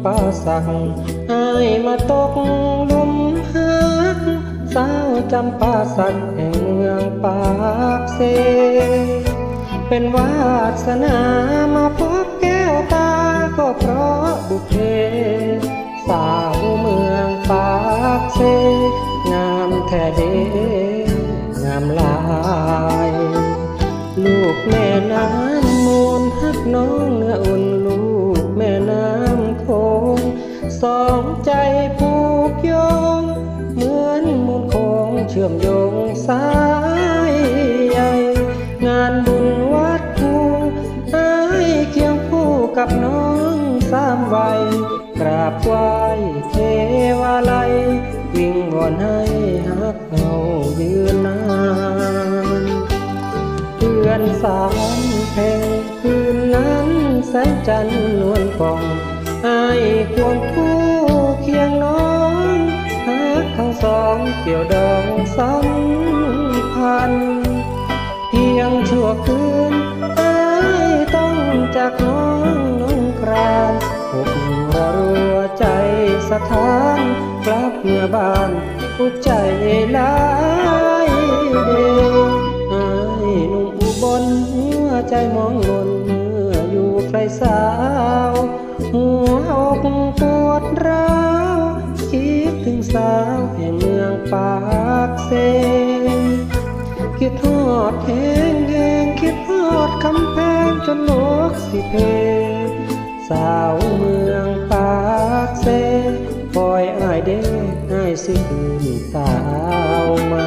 ป่าสักให้มาตกลุมหักสาวจำป่าสักแห่งเมืองปากเซเป็นวาสนามาพบแก้วตาก็เพราะบุพเพสาวเมืองปากเซงามแท้เดงามหลายลูกแม่น้ำมูลฮักน้องเนื้ออุ่นลูกแม่น้ำโขงสองใจผูกโยงเหมือนมูลโขงเชื่อมโยงสายใยงานบุญวัดภูอ้ายเคียงคู่กับน้องสามวัยกราบไหว้เทวาลัยวิงวอนให้ฮักเรายืนนานเดือนสามเพลงคืนนั้นแสงจันทร์นวลป่องอ้ายควงคู่เคียงน้องฮักทั้งสองเกี่ยวดองสัมพันธ์เพียงชั่วคืนอ้ายต้องจากน้องครานอกรัวใจสถานกลับเมื่อบ้านอุกใจหลายเดอ้ายหนุ่มอุบลหัวใจมองมนเมื่ออยู่ใกล้สาวหัวอกปวดร้าวคิดถึงสาวแห่งเมืองปากเซคิดทอดแหงแหงคิดทอดคำแพงจนโลกสิเพสาวเมืองปากเซปล่อยอ้ายเด้อ้ายสิคืนสาวมา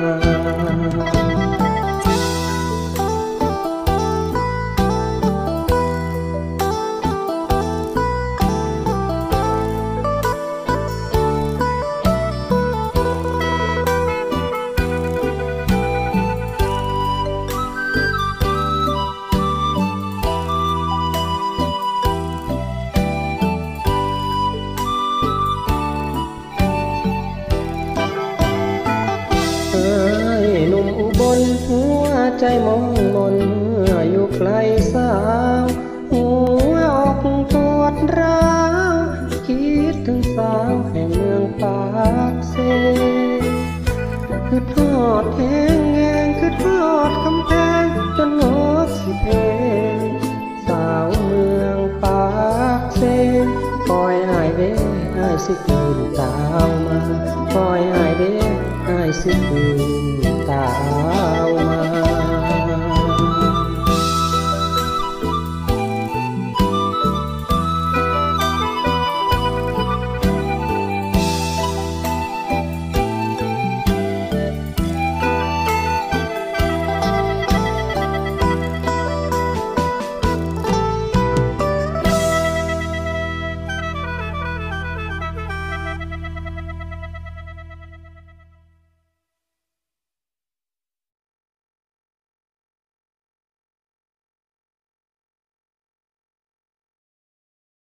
หัวใจมองมนเมื่ออยู่ไกลสาวหัวอกปวดร้าวคิดถึงสาวแห่งเมืองปากเซคือทอดแหงแงงคือทอดคำแพงจนงดสิเพสาวเมืองปากเซปล่อยอ้ายเด้อ้ายสิคืนตามมาปล่อยอ้ายเด้อ้ายสิคืน